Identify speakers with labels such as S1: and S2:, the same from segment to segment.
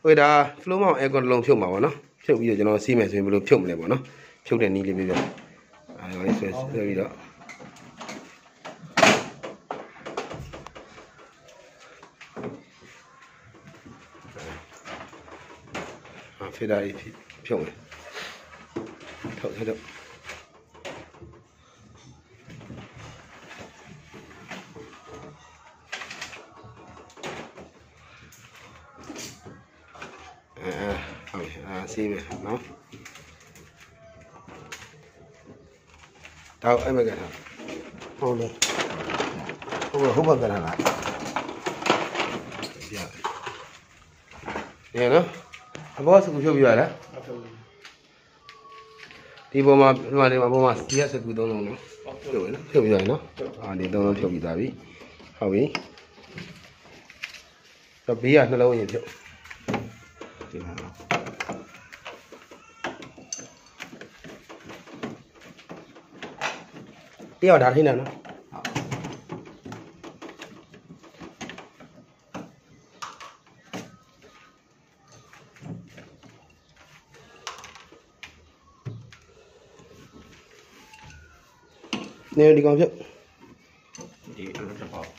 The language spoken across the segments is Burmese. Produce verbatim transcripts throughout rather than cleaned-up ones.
S1: ဟိုဒါ flow မောင် aircon တစ်လုံးဖြုတ်မှာပေါ့နော်ဖြုတ်ပြီးတော့ကျွန်တော်စီးမယ်ဆိုရင်ဘယ်လိုဖြုတ်မလဲပေါ့နော်ဖြုတ်တဲ့နည်းလေးပြပြအဲဒါလေးဆွဲဆွဲပြီးတော့ဖေးတာလေးဖြုတ်မယ်ထုတ်ထုတ်စီးမယ်နော်တော့အဲ့မကထားဟုတ်တယ်ဟုတ်ဟုတ်ပါကထားလားပြရတယ်နော်အဘောစကူဖြုတ်ပြရလားဒီပေါ်မှာဒီမှာဒီမှာပေါ်မှာဒီကစကူသုံးလုံးနော်ဖြုတ်ရနော်ဖြုတ်ပြရနော်အာဒီသုံးလုံးဖြုတ်ပြီးသားပြီဟုတ်ပြီတော့ဘေးကနှလုံးရင်ဖြုတ်ဒီမှာတယောက်ဒါထိနေနော်နေဒီကောင်ဖြုတ်ဒီအဲ့လိုတစ်ပေါက်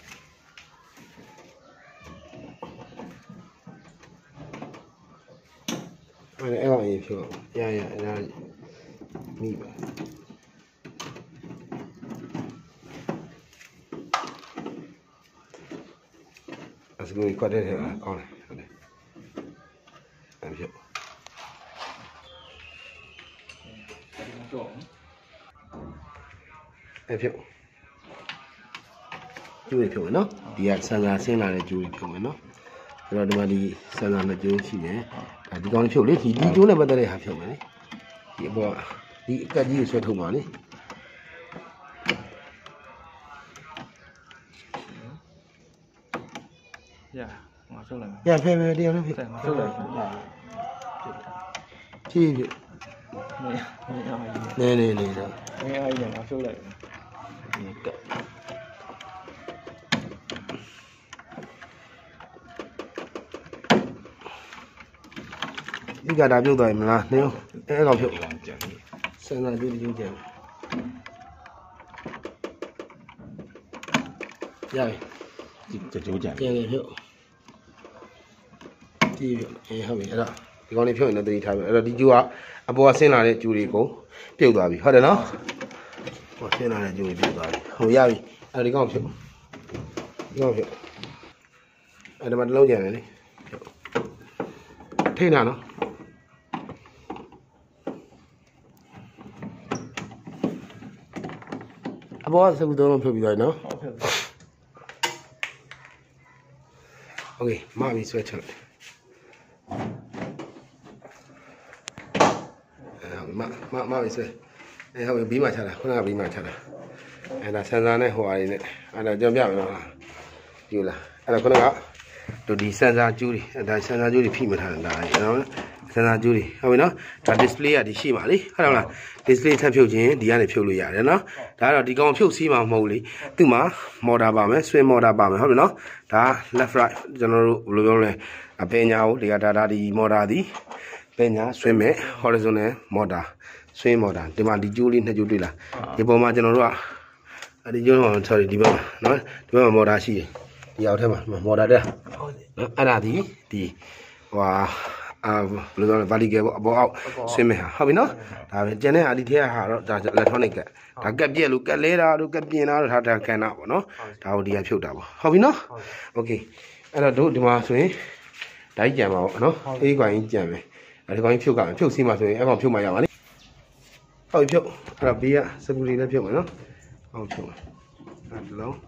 S1: အဲ့အဲ့ကောင်ရေးဖြုတ်ရရအဲ့ဒါမိပါစကူကွက်တဲ့ထဲမှာကောင်းတယ်ဟုတ်တယ်အဲ့ဖြုတ်အဲ့ဖြုတ်ကျိုးရဖြုတ်မယ်နော်ဒီကဆန်စာဆင်းလာတဲ့ကျိုးရဖြုတ်မယ်နော်အဲ့တော့ဒီမှာဒီဆန်စာနှစ်ကျိုးရှိတယ်ဒါဒီကောင်းဖြုတ်လေဒီဒီကျိုးနဲ့ပတ်သက်တဲ့ဟာဖြုတ်မယ်လေဒီအပေါ်ဒီအကက်ကြီးကိုဆွဲထုတ်ပါလေ
S2: 呀，我收来。
S1: 呀，拍拍这样的拍。
S2: 我收来。
S1: ဖြည်းဖြည်း
S2: 没没要一点。
S1: နေနေနေတော့
S2: 没要一点，我收来。
S1: ဒီကတာပြုတ်သွားပြီမလားနေအဲ့ကောင်ပြုတ်စံစာကြည့်ကြည့်ကြရပြီ
S3: ဒီကြိုးကြံ
S1: ပြန်ပြန်ဖြုတ်ဒီအေးဟုတ်ပြီအဲ့တော့ဒီကောင်လေးဖြုတ်ရင်လည်းတတိထားပြီအဲ့တော့ဒီကျူကအပေါ်ကဆင်းလာတဲ့ကျူတွေကိုပြုတ်သွားပြီဟုတ်တယ်နော်ဟောဆင်းလာတဲ့ကျူတွေပြုတ်သွားပြီဟိုရပြီအဲ့ဒီကောင်ဖြုတ်ဒီကောင်ဖြုတ်အဲ့ဒီမှာတစ်လုံးကြံတယ်လေထိန်းတာနော်အပေါ်ကစကူသုံးလုံးဖြုတ်ပြီးသွားပြီနော်โอเคမပြီဆွဲချလိုက်အဲမမမပြီဆွဲအဲဟုတ်ပြီဘီးမှချတာခုနကဘီးမှချတာအဲဒါဆန်စာနဲ့ဟိုဟာတွေနဲ့အဲဒါကြောင်ပြမယ်နော်ယူလားအဲဒါခုနကတို့ဒီဆန်စာကျူးတွေအဲဒါဆန်စာကျူးတွေဖိမထားတာဒါနော်ဆန်စာကျူးတွေဟုတ်ပြီနော်ဒါ display ကဒီရှိပါလေဟုတ်လား display ထပ်ဖြုတ်ခြင်းဒီကနေဖြုတ်လို့ရတယ်နော်ဒါကတော့ဒီကောင်ဖြုတ်စီးမှာမဟုတ်လေသူ့မှာ motor ပါမယ် swing motor ပါမယ်ဟုတ်ပြီနော်ဒါ left right ကျွန်တော်တို့ဘယ်လိုပြောလဲအပညာကိုဒီကဒါဒါဒီ motor ဒီပညာ swing မဲ့ horizontal motor swing motor ဒီမှာဒီကျိုးလေးနှစ်ကျိုးတွေ့လားဒီပေါ်မှာကျွန်တော်တို့ကအဲဒီကျိုးတော့ sorry ဒီဘက်မှာနော်ဒီဘက်မှာ motor ရှိတယ်ဒီအောက်ထဲမှာ motor တက်နော်အဲ့ဒါဒီဒီဟိုဟာအာဘယ်လိုလဲ vertical ပေါ့အပေါ်အောက်ဆွင်းမဲ့ဟာဟုတ်ပြီနော်ဒါပဲကျန်တဲ့အာဒီထဲဟာတော့ဒါ electronic ကဒါကက်ပြက်လို့ကက်လဲတာတို့ကက်ပြင်တာတို့ဒါဒါကန်တာပေါ့နော်ဒါကိုဒီကဖြုတ်တာပေါ့ဟုတ်ပြီနော်โอเคအဲ့တော့တို့ဒီမှာဆိုရင်ဓာတ်ကြံပါပေါ့နော်အေးကွာကြီးကြံမယ်အဲ့ဒီကောင်ကြီးဖြုတ်ကမယ်ဖြုတ်စီးမှာဆိုရင်အဲ့ကောင်ဖြုတ်မှရပါလိမ့်ဟုတ်ပြီဖြုတ်အဲ့တော့ဘေးကစကူလေးလည်းဖြုတ်မယ်နော်ဟုတ်ဖြုတ်မယ်အဲ့ဒါလုံး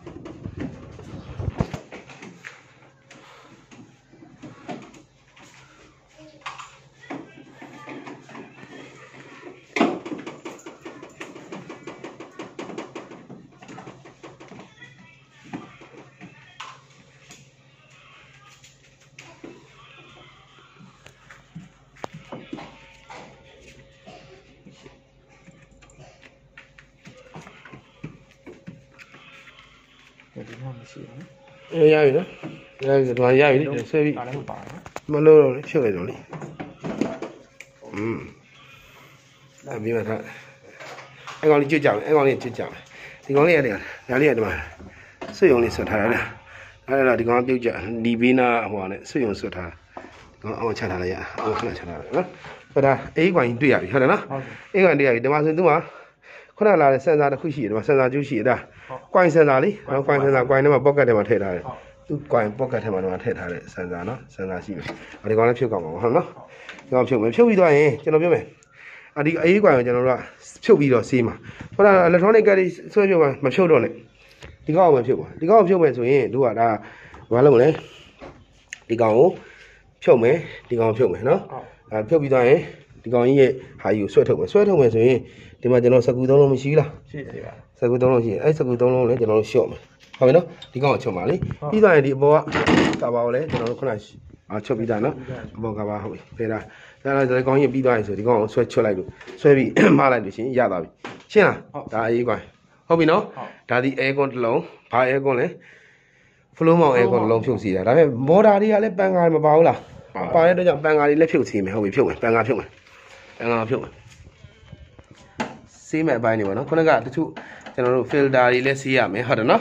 S2: ဒီမှာမရှိဘူး
S1: အေးရပြီနော်ရပြီဒီမှာရပြီလေဆွဲပြီ
S2: ဒါလည်းမပါဘူး
S1: မလို့လို့ဖြုတ်လိုက်တော့လေอืมအပြီးမှထားအဲ့ကောင်လေးကြွကြမယ်အဲ့ကောင်လေးကြွကြမယ်ဒီကောင်လေးရတယ်ဒါလေးကဒီမှာဆွေယုံလေးဆွတ်ထားရတယ်အဲ့ဒါဒီကောင်ပြုတ်ကြဒီဘေးနာဟိုနဲ့ဆွေယုံဆွတ်ထားကောင်အောင်ချထားလိုက်ရအောင်ခဏချထားလိုက်နော်ဟိုဒါအေးကွာကြီးတွေ့ရပြီဟုတ်တယ်နော်အေးကွာတွေ့ရပြီဒီမှာဆိုသူမှာခုနလာတဲ့စင်ဆာတစ်ခုရှိတယ်ဒီမှာစင်ဆာကျူးရှိတာကွိုင်းစင်ဆာလေးနော်ကွိုင်းစင်ဆာကွိုင်းထဲမှာပေါ့ကတ်ထဲမှာထည့်ထားတယ်သူကွိုင်းပေါ့ကတ်ထဲမှာတော့ထည့်ထားတဲ့စင်ဆာနော်စင်ဆာရှိတယ်ဒီကောင်လည်းဖြုတ်ကောင်းပါဘူးဟုတ်နော်ဒီကောင်ဖြုတ်မယ်ဖြုတ်ပြီးသွားရင်ကျွန်တော်ပြောမယ်အဒီအေးကွာကိုကျွန်တော်တို့ကဖြုတ်ပြီးတော့စီးမှာဟိုဒါ electronic ကလေးဆွဲဖြုတ်မှာမဖြုတ်တော့နဲ့ဒီကောင်ကိုပဲဖြုတ်ပါဒီကောင်ကိုဖြုတ်မယ်ဆိုရင်တို့ကဒါဘာလုပ်မလဲဒီကောင်ကိုဖြုတ်မယ်ဒီကောင်ဖြုတ်မယ်နော်အဲဖြုတ်ပြီးသွားရင်ဒီကောင်ကြီးရဲ့ဟာယူဆွဲထုတ်မယ်ဆွဲထုတ်မယ်ဆိုရင်ဒီမှာကျွန်တော်စကူသုံးလုံးမရှိဘူးလား
S2: ရှိတယ်ဗျာ
S1: စကူသုံးလုံးရှိတယ်အဲစကူသုံးလုံးလည်းကျွန်တော်တို့ရှော့မယ်ဟုတ်ပြီနော်ဒီကောင်ကိုချုပ်ပါလေပြီးသွားရင်ဒီအပေါ်ကကာဘာကိုလည်းကျွန်တော်တို့ခုနအာချုပ်ပြီးသားနော်အပေါ်ကာဘာဟုတ်ပြီဖယ်တာဒါလည်းဒီကောင်ကြီးပြီးသွားရင်ဆိုဒီကောင်ကိုဆွဲချွတ်လိုက်လို့ဆွဲပြီးမလိုက်လို့ရှိရင်ရသွားပြီရှင်းလားဒါအေးကွာဟုတ်ပြီနော်ဒါဒီအဲကွန်တစ်လုံးဘာအဲကွန်လဲဖလိုးမောင်အဲကွန်တစ်လုံးဖြုတ်စီတာဒါပေမဲ့မော်တာတွေကလည်းပန်ကာမပါဘူးလားပါတဲ့အတွက်ကြောင့်ပန်ကာတွေလည်းဖြုတ်စီမယ်ဟုတ်ပြီဖြုတ်မယ်ပန်ကာဖြုတ်မယ်ပန်ကာဖြုတ်မယ်စီးမဲ့အပိုင်းတွေပေါ့နော်ခုနကတချို့ကျွန်တော်တို့ filter တွေလည်းစီးရမယ်ဟုတ်တယ်နော်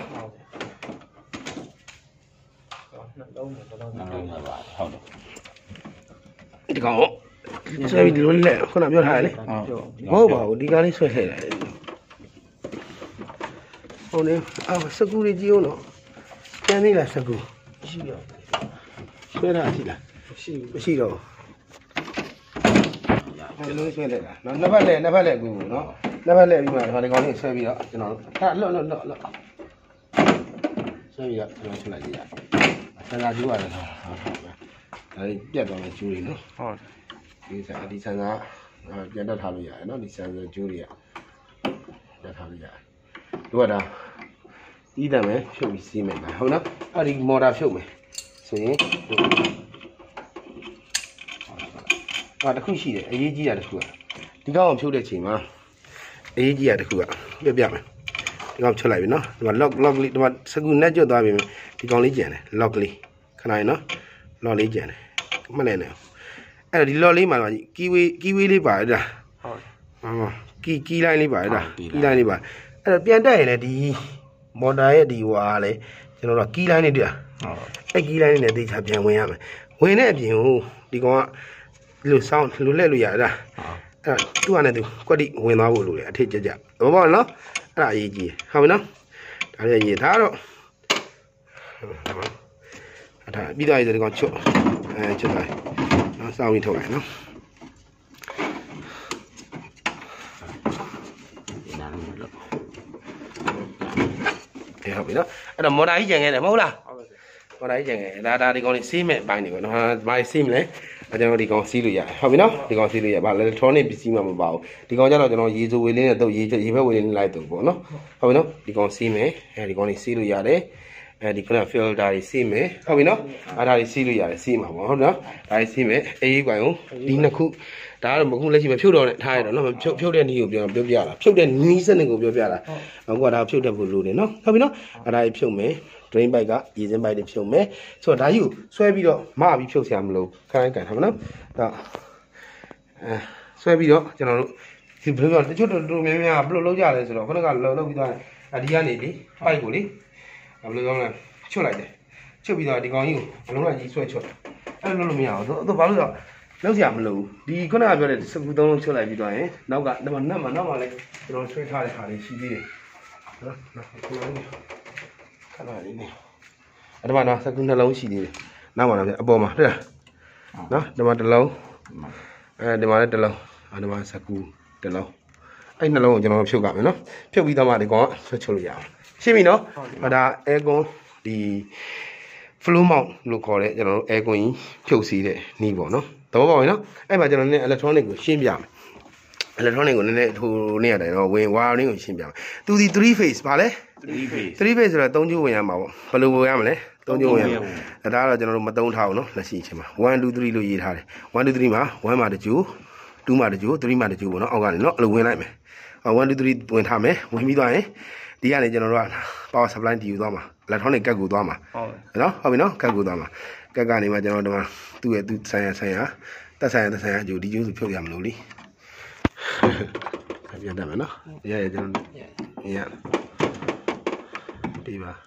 S2: နှလုံးနှလုံးနှလုံးပါဟုတ်တယ်
S1: ဒီကောင်ဆွဲပြီးဒီလိုလက်ခုနပြောထားရလေမဟုတ်ပါဘူးဒီကောင်လေးဆွဲထည့်တယ်ဟိုလေအာစကူတွေကြည့်အောင်တော့ကျန်နေလားစကူ
S2: ရှိရော
S1: ဆွဲတာရှိလား
S2: မရှိ
S1: မရှိတော့ဘယ်လိုဆွဲလဲလားနော်နှစ်ဖက်လဲနှစ်ဖက်လဲကူနော်နှစ်ဖက်လဲပြီးမှဒီကောင်လေးဆွဲပြီးတော့ကျွန်တော်တို့ဟာလော့လော့လော့လော့ဆွဲပြီးတော့ကျွန်တော်ဆွဲလိုက်ကြည့်ရဆန်စာကျိုးရတယ်နော်ဟုတ်ဟုတ်ပဲဒါလေးပြတ်သွားမယ်ကျိုးတွေနော်
S2: ဟုတ်
S1: ဒီဆန်ဒီဆန်စာပြန်တက်ထားလို့ရတယ်နော်ဒီဆန်စာကျိုးတွေကတက်ထားလို့ရတယ်တို့ကဒါတီးတယ်မယ်ဖြုတ်ပြီးစီးမယ်ဟုတ်နော်အဲ့ဒီမော်တာဖြုတ်မယ်ဆိုရင်အာတခုရှိတယ်အရေးကြီးတာတခုကဒီကောင်ကိုဖြုတ်တဲ့ချိန်မှာအရေးကြီးတာတခုကပြပြမယ်ဒီကောင်ချုပ်လိုက်ပြီနော်ဒီမှာ lock lock လေးဒီမှာစကူနဲ့ကျွတ်သွားပြီဒီကောင်လေးကျန်တယ် lock လေးခဏရနော် lock လေးကျန်တယ်မလဲနဲ့အဲ့တော့ဒီ lock လေးမှာတော့ကီဝေးကီဝေးလေးပါတယ်ဒါ
S2: ဟုတ်
S1: ဟောကီကီလိုင်းလေးပါတယ်ဒါကီလိုင်းလေးပါအဲ့တော့ပြန်တက်ရင်လည်းဒီမော်တာရဲ့ဒီဟွာလေကျွန်တော်တို့ကီလိုင်းလေးတွေ့
S2: ဟုတ်
S1: အဲ့ကီလိုင်းလေးနဲ့တေချာပြန်ဝင်ရမယ်ဝင်တဲ့အပြင်ဟိုဒီကောင်ကဒီလိုဆောင်းလူလက်လို့ရတယ်အဲ့ဒါသူ့ဟာနဲ့သူကွက်တိဝင်သွားဖို့လိုတယ်အထစ်ကြကြဘောပေါ့နော်အဲ့ဒါအရေးကြီးဟုတ်ပြီနော်ဒါလည်းရေးဒါတော့အဲ့ဒါပြီးသွားပြီဆိုဒီကောင်ချွတ်အဲချွတ်သွားနော်စောင်းပြီးထုတ်လိုက်နော်အေးဟုတ်ပြီနော်အဲ့တော့မော်တာကြီးကျန်ခဲ့တယ်မဟုတ်လား
S2: ဟုတ်ပါ
S1: မော်တာကြီးကျန်ခဲ့ဒါဒါဒီကောင်လေးစီးမဲ့အပိုင်းတွေပေါ့နော်ဘာစီးမလဲအဲကျွန်တော်ဒီကောင်စီးလို့ရတယ်ဟုတ်ပြီနော်ဒီကောင်စီးလို့ရပါ electronic ပစ္စည်းမှမပါဘူးဒီကောင်ကျတော့ကျွန်တော်ရေစိုးဝေးလေးနဲ့တော့ရေရေဘက်ဝေးလေးနဲ့လိုက်တော့ပေါ့နော်ဟုတ်ပြီနော်ဒီကောင်စီးမယ်အဲဒီကောင်လေးစီးလို့ရတယ်အဲဒီခုန filter တွေစီးမယ်ဟုတ်ပြီနော်အဲဒါတွေစီးလို့ရတယ်စီးမှာပေါ့ဟုတ်နော်ဒါတွေစီးမယ်အေးကွာကိုဒီနှစ်ခုဒါကတော့မခုလက်ရှိမဖြုတ်တော့နဲ့ထားရတော့နော်ဖြုတ်ဖြုတ်တဲ့နည်းကိုပြောပြောပြတာဖြုတ်တဲ့နည်းစနစ်ကိုပြောပြတာအခုကဒါဖြုတ်တဲ့ဖို့လိုတယ်နော်ဟုတ်ပြီနော်အဲဒါတွေဖြုတ်မယ်drain pipe ကရေစင်း pipe တွေဖြုတ်မယ်ဆိုတော့ဒါကြီးကိုဆွဲပြီးတော့မပြီးဖြုတ်ဆရာမလို့ခိုင်းကန်ထားမနော်ဒါအဲဆွဲပြီးတော့ကျွန်တော်တို့ဒီဘယ်လိုပြောတချို့တို့များများဘယ်လိုလုပ်ကြလဲဆိုတော့ခုနကလုံလုပ်ပြီးသွားတယ်အဲဒီကနေလေ pipe ကိုလေဘယ်လိုပြောလဲချွတ်လိုက်တယ်ချွတ်ပြီးတော့ဒီကောင်ကြီးကိုဘလုံးလိုက်ကြီးဆွဲချွတ်အဲ့လိုလုပ်လို့မရဘူးသူဘာလို့ဆိုတော့လောက်ဆရာမလို့ဒီခုနကပြောတဲ့စကူသုံးလုံးချွတ်လိုက်ပြီးသွားရင်နောက်ကဒီမှာနတ်မှာနောက်မှာလည်းကျွန်တော်ဆွဲထားတဲ့ခါလေးရှိသေးတယ်နော်ခုနကခဏလေးနေအဲ့ဒီမှာနော်စကူနှလုံးရှိသေးတယ်နောက်မှာတော့အပေါ်မှာတွေ့လားနော်ဒီမှာတစ်လုံးအဲဒီမှာလည်းတစ်လုံးအဲဒီမှာစကူတစ်လုံးအဲ့နှလုံးကိုကျွန်တော်ဖြုတ်ကြမယ်နော်ဖြုတ်ပြီးတော့မှဒီကောင်ဆွဲချုပ်လို့ရအောင်ရှင်းပြီနော်ဒါအဲကွန်ဒီ flow mount လို့ခေါ်တဲ့ကျွန်တော်တို့အဲကွန်ကြီးဖြုတ်စီးတဲ့နီးပေါ့နော်သဘောပေါက်ပြီနော်အဲ့မှာကျွန်တော်နည်း electronic ကိုရှင်းပြမယ် electronic ကိုနည်းနည်းဟိုနေ့ရတယ်တော့ဝင် wiring ကိုရှင်းပြမယ်သူဒီ three phase ပါလဲ
S2: three phase
S1: three phase ဆိုတော့သုံးချိုးဝင်ရမှာပေါ့ဘယ်လိုဝင်ရမလဲသုံးချိုးဝင်ရမှာဒါကတော့ကျွန်တော်တို့မသုံးထားဘူးနော်လက်ရှိအချိန်မှာone two three လို့ရေးထားတယ်one two threeမှာoneမှာတစ်ချိုးtwoမှာတစ်ချိုးthreeမှာတစ်ချိုးပေါ့နော်အောက်ကနေနော်အဲ့လိုဝင်လိုက်မယ်one two three ဝင်ထားမယ်ဝင်ပြီးသွားရင်ဒီကနေကျွန်တော်တို့က power supply တီယူသွားမှာ electronic ကတ်ကိုသွားမှာဟုတ်နော်ဟုတ်ပြီနော်ကတ်ကိုသွားမှာကကက်ကနေမှကျွန်တော်တို့မှာသူ့ရဲ့သူဆိုင်ရဆိုင်ရတက်ဆိုင်ရတက်ဆိုင်ရဂျိုဒီကျိုးစုဖြုတ်ရမလို့လေပြန်တက်မယ်နော်ရရကျွန်တော်ရဒီပါ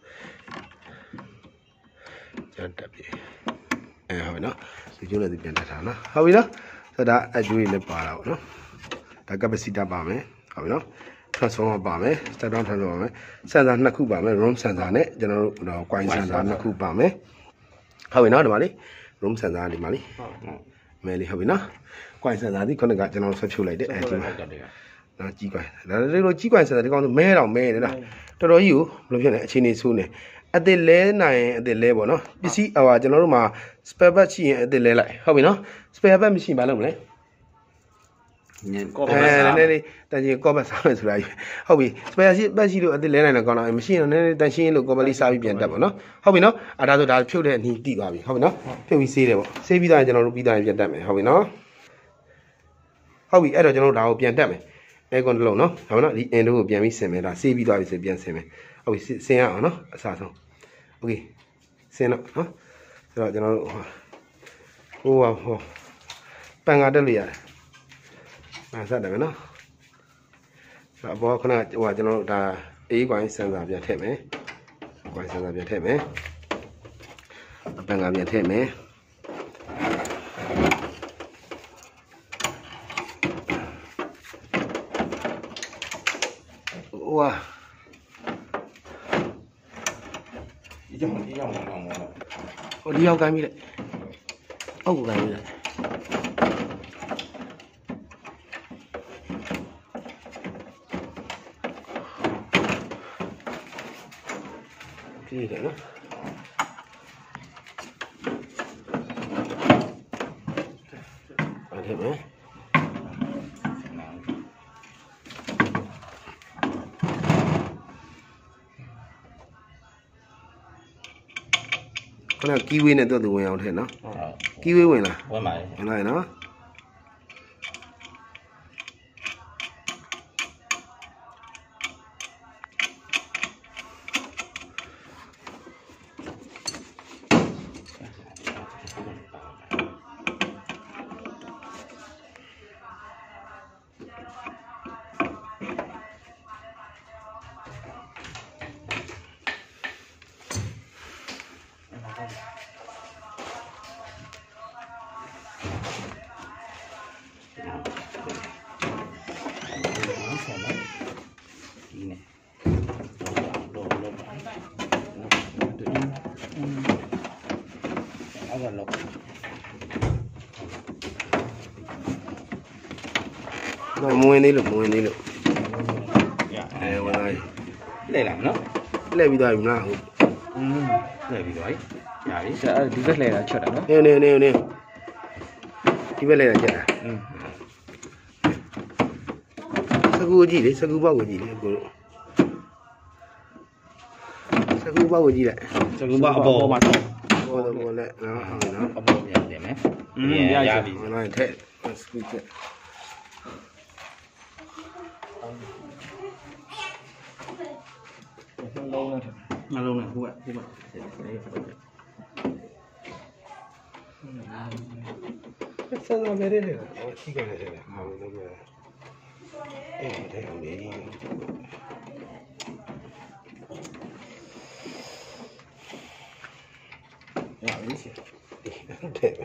S1: ကျွန်တော်တက်ပြီအဲဟုတ်ပြီနော်ဒီကျိုးလည်းဒီပြန်တက်တာနော်ဟုတ်ပြီနော်ဆိုတော့အကျိုးတွေလည်းပါတာပေါ့နော်ဒါ capacitor ပါမယ်ဟုတ်ပြီနော် transformer ပါမယ် step down transformer ပါမယ် sensor နှစ်ခုပါမယ် room sensor နဲ့ကျွန်တော်တို့ coin sensor နှစ်ခုပါမယ်ဟုတ်ပြီနော်ဒီမှာလေ room sensor ဒီမှာလေဟုတ်မဲလေးဟုတ်ပြီနော် coin sensor ဒီခုနကကျွန်တော်ဆက်ဖြုတ်လိုက်တယ်အဲဒီမှာနော်ကြီး coin ဒါလေးလိုကြီး coin sensor ဒီကောင်ဆိုမဲတော့မဲတယ်လားတော်တော်ကြီးကိုဘယ်လိုဖြစ်လဲအခြေအနေဆိုးနေအသစ်လဲနိုင်ရင်အသစ်လဲပေါ့နော်ပစ္စည်းဟိုကျွန်တော်တို့မှာ spare part ရှိရင်အသစ်လဲလိုက်ဟုတ်ပြီနော် spare part မရှိဘာလုပ်မလဲကောပတ်စားနည်းနည်းလေးတန်ရှင်းကောပတ်စားမယ်ဆိုတာကြီးဟုတ်ပြီ spare ရှိပတ်ရှိလို့အသစ်လဲနိုင်တော့ကောင်းတော့မရှိရင်နည်းနည်းတန်ရှင်းလို့ကောပတ်လေးစားပြီးပြန်တက်ပေါ့နော်ဟုတ်ပြီနော်အဲဒါဆိုဒါဖြုတ်တဲ့အနီးတိသွားပြီဟုတ်ပြီနော်ဖြုတ်ပြီးဆေးတယ်ပေါ့ဆေးပြီးသွားရင်ကျွန်တော်တို့ပြီးသွားရင်ပြန်တက်မယ်ဟုတ်ပြီနော်ဟုတ်ပြီအဲ့တော့ကျွန်တော်တို့ဒါကိုပြန်တက်မယ်အဲကွန်တစ်လုံးနော်ဟုတ်ပြီနော်ဒီအင်တို့ကိုပြန်ပြီးဆင်မယ်ဒါဆေးပြီးသွားပြီဆိုပြန်ဆင်မယ်ဟုတ်ပြီဆင်ရအောင်နော်အစားဆုံးโอเคဆင်တော့နော်ဆိုတော့ကျွန်တော်တို့ဟိုဟိုဟိုပန်ကားတက်လို့ရတယ်အဲဆက်တယ်မယ်နော်ဆိုတော့ဘောခဏဟိုကျွန်တော်တို့ဒါ A coin sensor ပြန်ထည့်မယ် coin sensor ပြန်ထည့်မယ်ပန်ကားပြန်ထည့်မယ်ဝါဒီကြောင်ဒီကြောင်တော့ဟိုဒီရောက်ကိုင်းပြီလေအောက်ကိုကိုင်းပြီလေကြည့်တယ်နော်အဲ့ဒါပဲခဏကီဝေးနဲ့တော့သူဝင်အောင်ထဲနော်ဟုတ်ကီဝေးဝင်လားဝင်ပါတယ်ဝင်လာရနော်တော့မဝင်သေးလို့မဝင်သေးလို့ရအဲဝင်လာလဲလာနော်လဲပြီးသွားပြီမလားဟုတ်อืมလဲပြီးသွားပြီရပြီဒီဘက်လဲတာချက်တာနော်နေနေနေနေဒီဘက်လဲတာချက်တာอืมစကူကြည့်လေစကူပေါက်ကိုကြည့်လေကိုတို့စကူပေါက်ကိုကြည့်လိုက်စကူပေါက်အပေါ်မှာတော့ပေါ်တော့ပေါ်လဲနော်ဟုတ်နော်အပေါ်ပြန်တင်မယ်อืมရရပြီဝင်လာထက်စကူချက်နှလုံးနဲ့နှလုံးနဲ့ဟိုကဟိုကဆန်လာမယ်လေဟိုချိကလည်းတယ်ဟာလို့လည်းအဲ့ဒါတဲ့အောင်လေရပြီစီတဲ့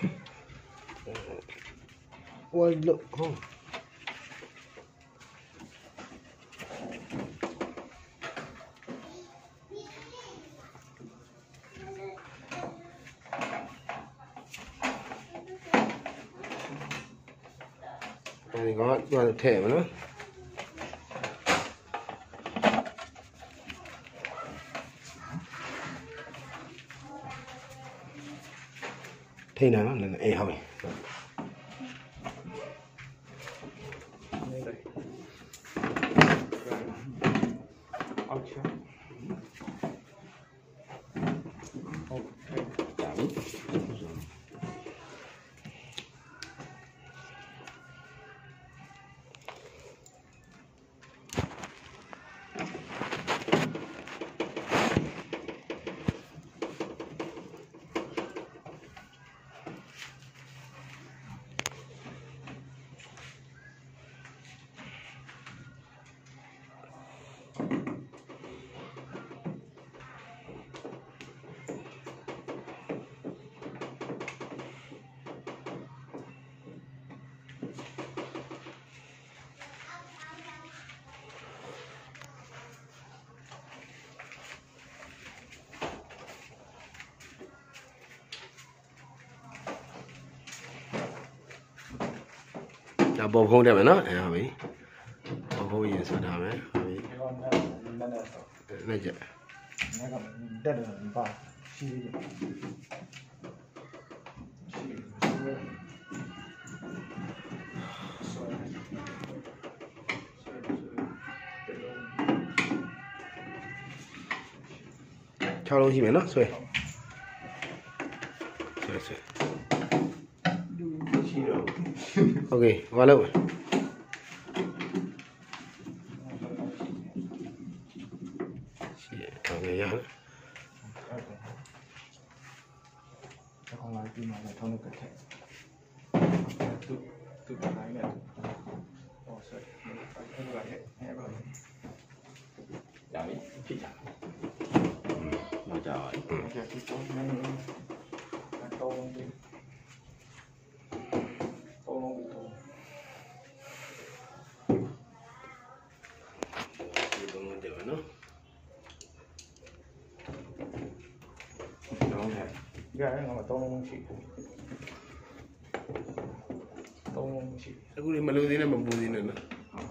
S1: ဟိုလို့ဟောဒီကောင်ကထည့်မယ်နော်ထိနေနော်လည်းအေးဟုတ်ပြီအောက်ချောဟုတ်ဒါပြီဒါပေါ်ဖုံးတယ်မယ်နော်အဲဟုတ်ပြီပေါ်ဖုံးရင်ဆက်ထားမယ်ဟုတ်ပြီနဲ့ကြ
S2: 那个带着你爸洗一点。
S1: 敲东西没呢，所以，所以所以 ，OK， 完了。OK， 呀。
S2: 这后来就拿来装那个台，都都打来了。哦，是，那个台，那个。양이 피자. 음, 맞아. 맞아. cái này mà tôm xì tôm xì
S1: cái này mà lưu gì này mà bù gì nữa nè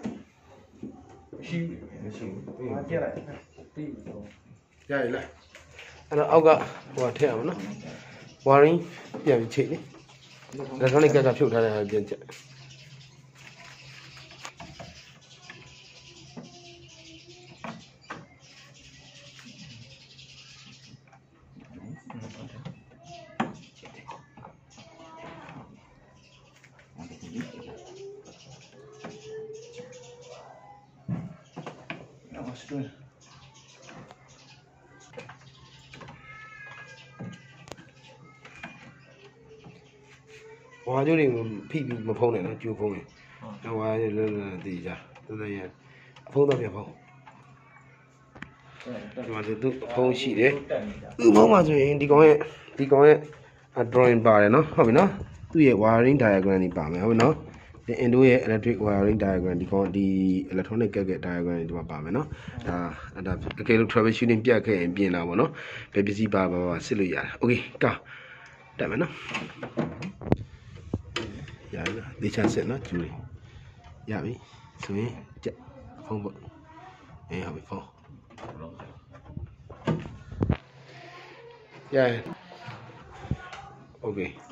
S2: xì xì mà chia lại tí
S1: ra đây lại nó ao gà quả thèm nó quả đi nhà bị chị đi là cái này cái cà phê thay là tiền chạy hóa cho nên phi bị một phong này nó chưa phong này nó hóa lên thì ra tôi đây phong tao biệt phong mà từ từ phong xị đấy ừ phong mà rồi đi coi đi coi drawing bar này nó không phải nó tôi về wiring diagram đi bảo mày không phải nó thì em đối electric wiring diagram đi coi đi electronic cái cái diagram đi bảo mày nó à à cái lúc troubleshooting biết cái em biết nào nó cái gì bà bà bà xử lý à ok cả đại mày nó dạ đi chăn sẽ nó chui dạ đi xuống chạy phong bận em học bị phong dạ ok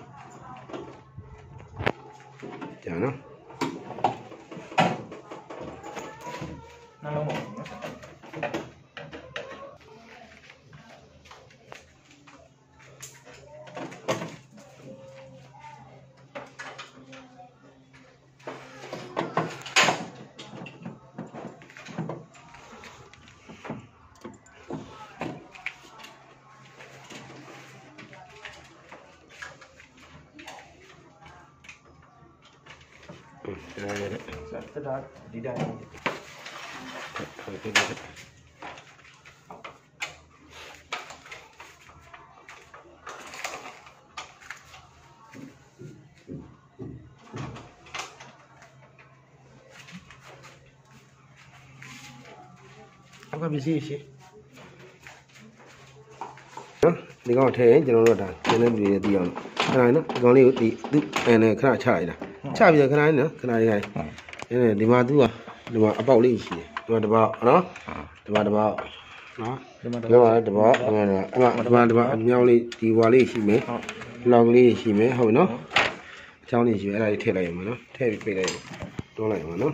S1: chào nó
S2: tất cả đi đây
S1: không có gì gì đi con thế cho nó là cho nên vì đi on cái này nó con này thì cái này khá là chạy này chạy bây giờ cái này nữa cái này này cái này đi mà tu à đi mà bao lấy gì đi mà đi bao nó đi mà đi bao nó đi mà đi bao đi mà đi mà đi bao nhau đi đi qua lấy gì mấy lòng lấy gì mấy hồi nó trong này chỉ là đây thiệt này mà nó thiệt bị này đó này mà nó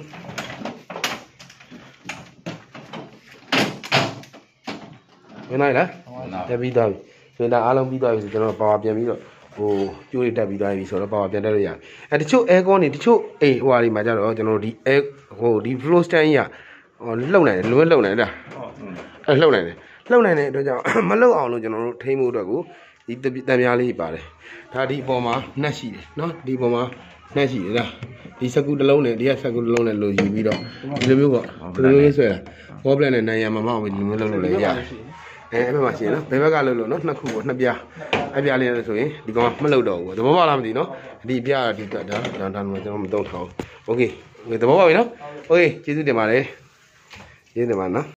S1: cái này đấy để bây giờ người ta alo bây giờ cho nó bao tiền bây giờ ồ chui để bây giờ bây giờ nó bao tiền đây rồi à à đi chỗ air con này đi chỗ ấy hoa đi mà cho nó cho nó đi air ồ đi flow stand à lâu này luôn lâu này đã lâu này lâu này này rồi cho mà lâu ảo luôn cho nó thấy mua được cú đi tập tập nhà đi bà này ta đi bỏ mà nát xì nó đi bỏ mà nát xì ra đi sao cú lâu này đi sao cú lâu này lôi gì bây giờ đi đâu có đi đâu rồi có plan này này mà mau mình lâu lâu này à em mà chỉ nó bé bác lâu lâu nó nó khu nó bia ai bia lên rồi đi con mất lâu đầu rồi bố làm gì nó đi bia đi cả đó đàn đàn mà cho nó tông thầu ok người ta bố vậy nó ok chỉ để mà đấy chỉ để mà nó